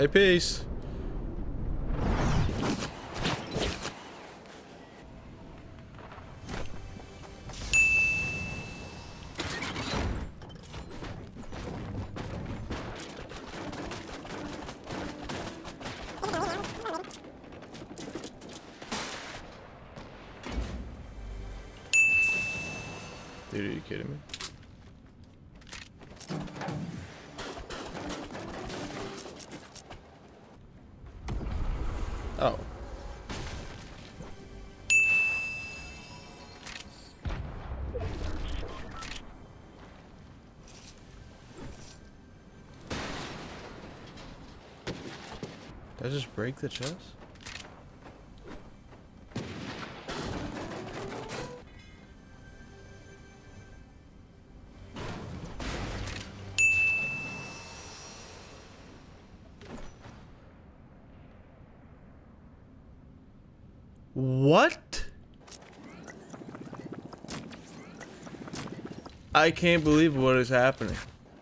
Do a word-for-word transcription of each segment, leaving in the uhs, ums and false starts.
Hey, peace. Dude, are you kidding me? Oh. Did I just break the chest? What? I can't believe what is happening.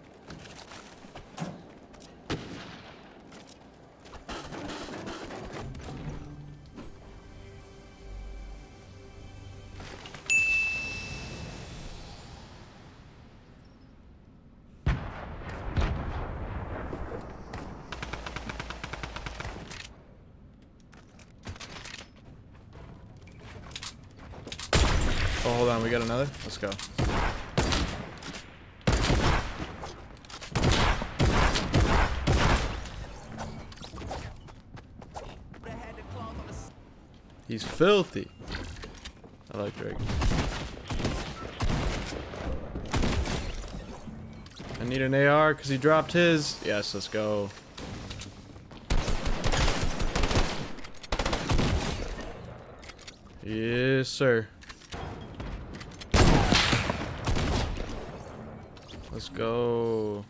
Oh, hold on, we got another? Let's go. He's filthy. I like Drake. I need an A R because he dropped his. Yes, let's go. Yes, sir. Let's go.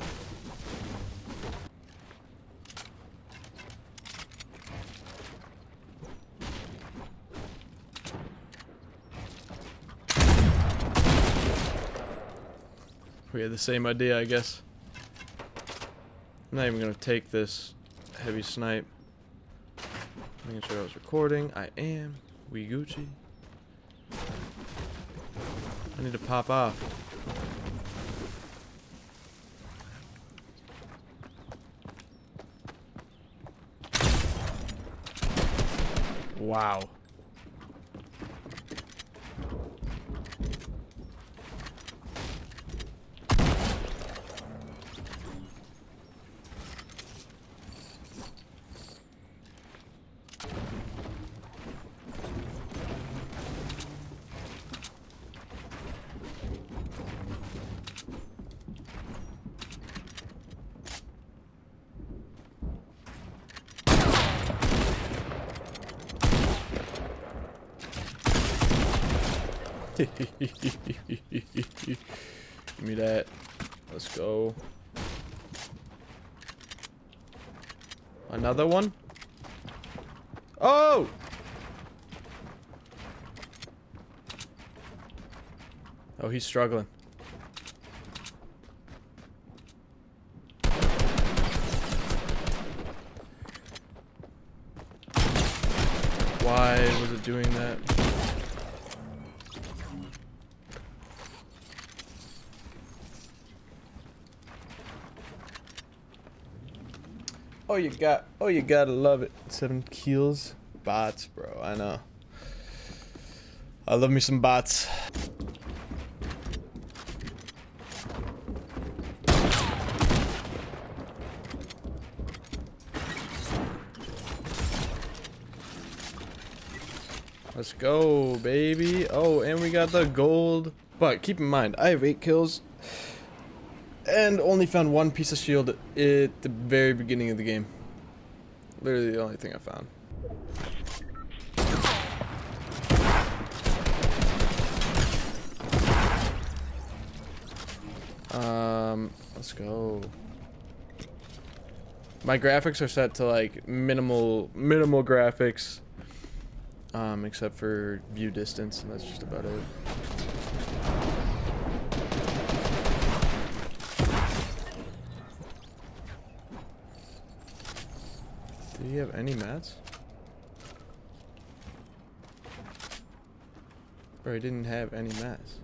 We had the same idea, I guess. I'm not even gonna take this heavy snipe. Making sure I was recording. I am. We Gucci. I need to pop off. Wow. Give me that. Let's go. Another one? Oh! Oh, he's struggling. Why was it doing that? Oh, you got, oh, you gotta love it. Seven kills. Bots, bro. I know. I love me some bots. Let's go, baby. Oh, and we got the gold. But keep in mind, I have eight kills. And only found one piece of shield at the very beginning of the game. Literally the only thing I found. Um, let's go. My graphics are set to like minimal, minimal graphics. Um, except for view distance, and that's just about it. Do you have any mats? Or I didn't have any mats.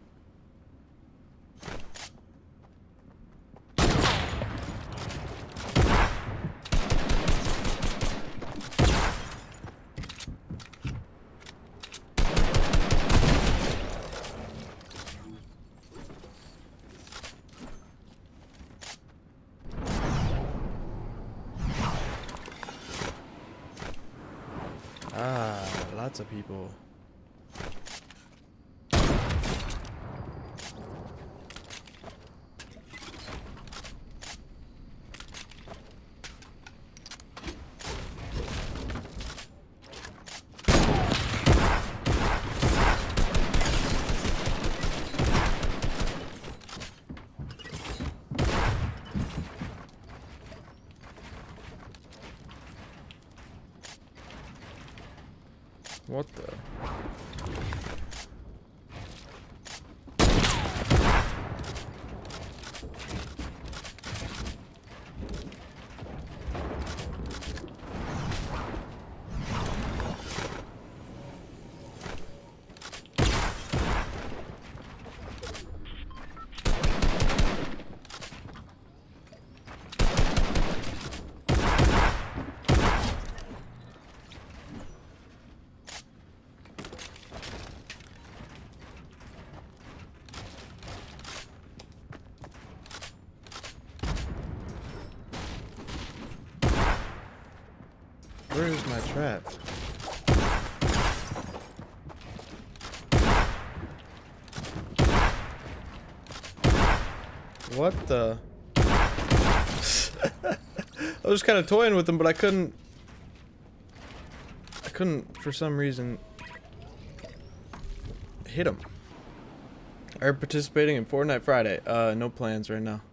Ah, lots of people. What the? Where is my trap? What the? I was kind of toying with them, but I couldn't. I couldn't, for some reason, hit them. Are participating in Fortnite Friday? Uh, no plans right now.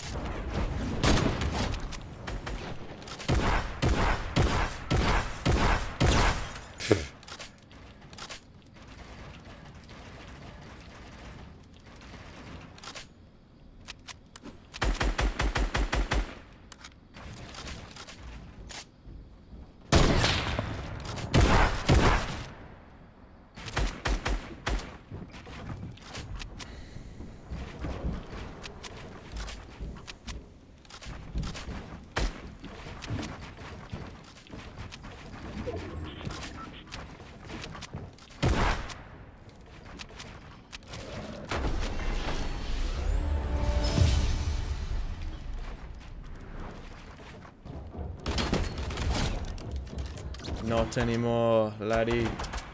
Not anymore, laddie.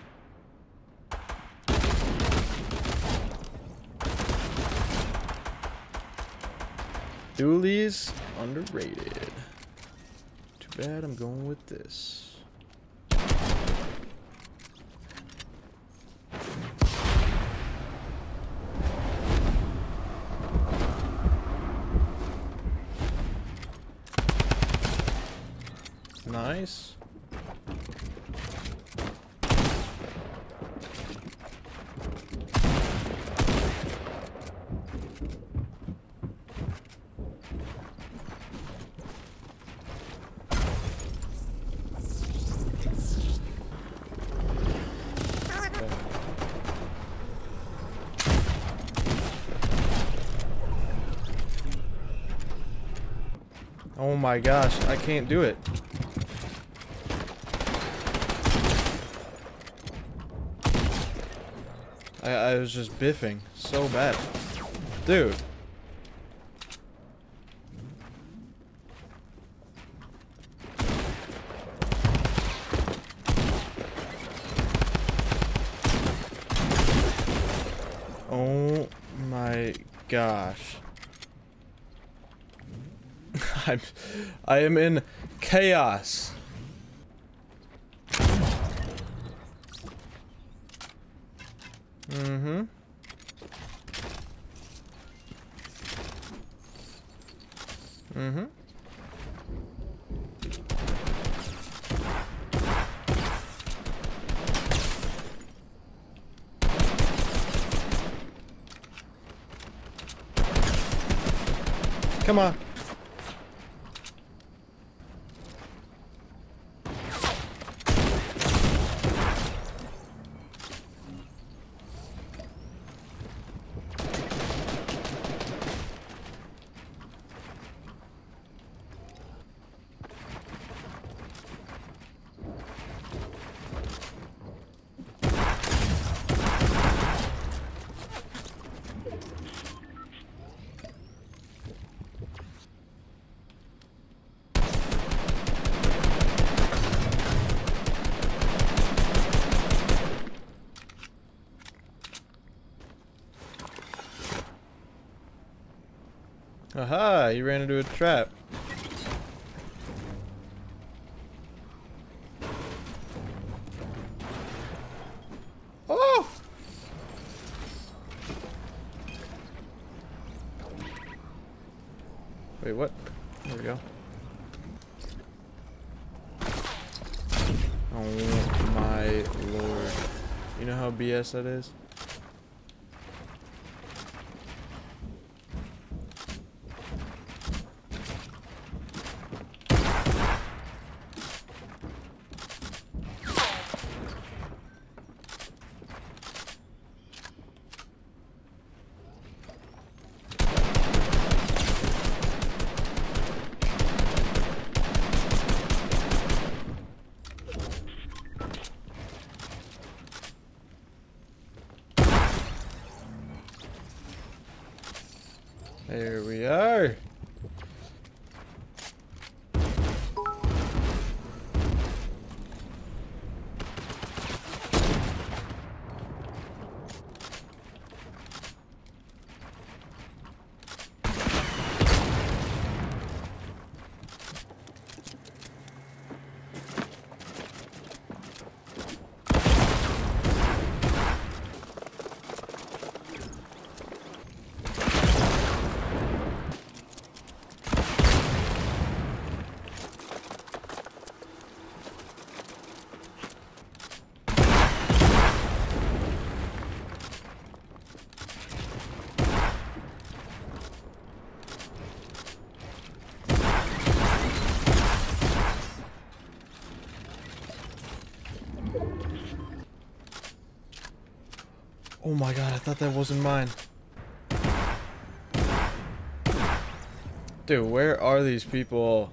Dualies underrated. Too bad I'm going with this. Nice. Oh my gosh, I can't do it. I, I was just biffing so bad. Dude. Oh my gosh. I'm, I am in chaos. Mm-hmm. Mm-hmm. Come on. Aha, he ran into a trap. Oh! Wait, what? There we go. Oh my lord. You know how B S that is? There we are. Oh my god, I thought that wasn't mine. Dude, where are these people?